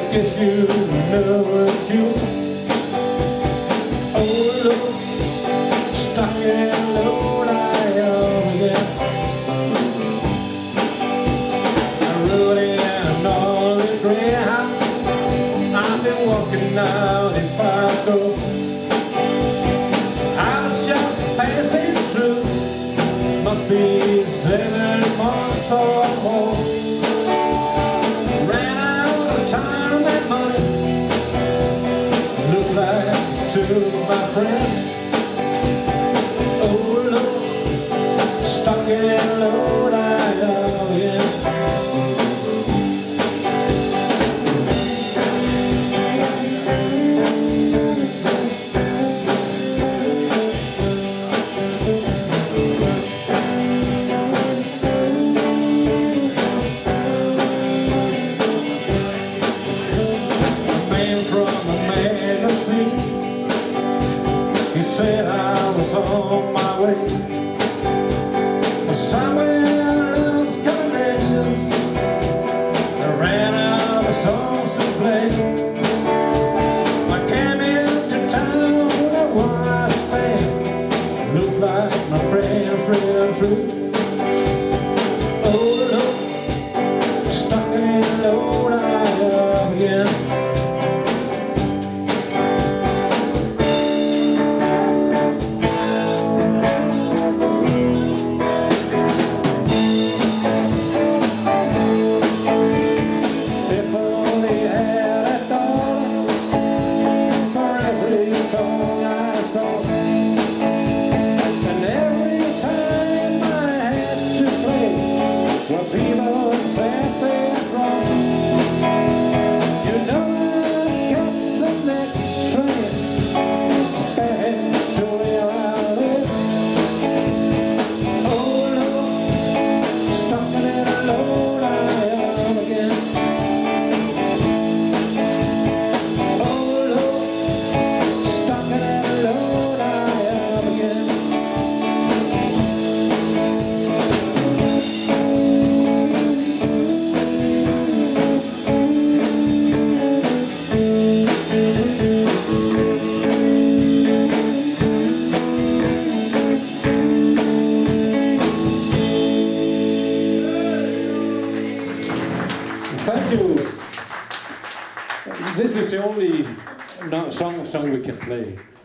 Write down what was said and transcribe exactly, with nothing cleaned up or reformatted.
guess you know what you oh Lord, stuck in Lord I am again. I rode in an all the Greyhound. I've been walking now if I go. I was just passing through. Must be seven months or more. To my friend, oh Lord, stuck in Lord I am again. A man from a magazine, he said I was on my way. Somewhere in those connections, I ran out of songs to play. I came into town that one I stayed. Looked like my brain fell through. Oh Lord, stuck in Lord I am again. Thank you. This is the only song song we can play.